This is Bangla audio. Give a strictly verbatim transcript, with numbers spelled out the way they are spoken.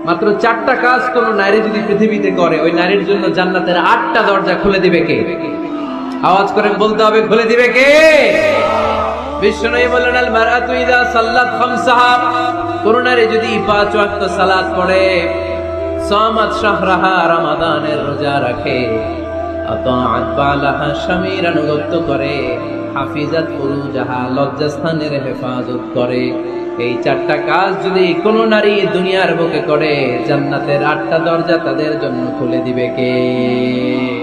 মাত্র চারটা কাজ কোন নারী যদি পৃথিবীতে করে, ওই নারীর জন্য জান্নাতের আটটা দরজা খুলে দিবে কে? আওয়াজ করে বলতে হবে, খুলে দিবে কে? বিশ্বনবী বলেন, আল মারআতু ইযা সাল্লাত খামসাহা, কোন নারী যদি পাঁচ ওয়াক্ত সালাত পড়ে, সামাত শাহরাহা, রমাদানের রোজা রাখে, আতাআত বালাহা, স্বামীর আনুগত্য করে, হাফিজাত ফুরুজাহা, লজ্জাস্থানের হেফাজত করে, এই চারটা কাজ যদি কোন নারী দুনিয়ার বুকে করে, জান্নাতের আটটা দরজা তাদের জন্য খুলে দিবে কে?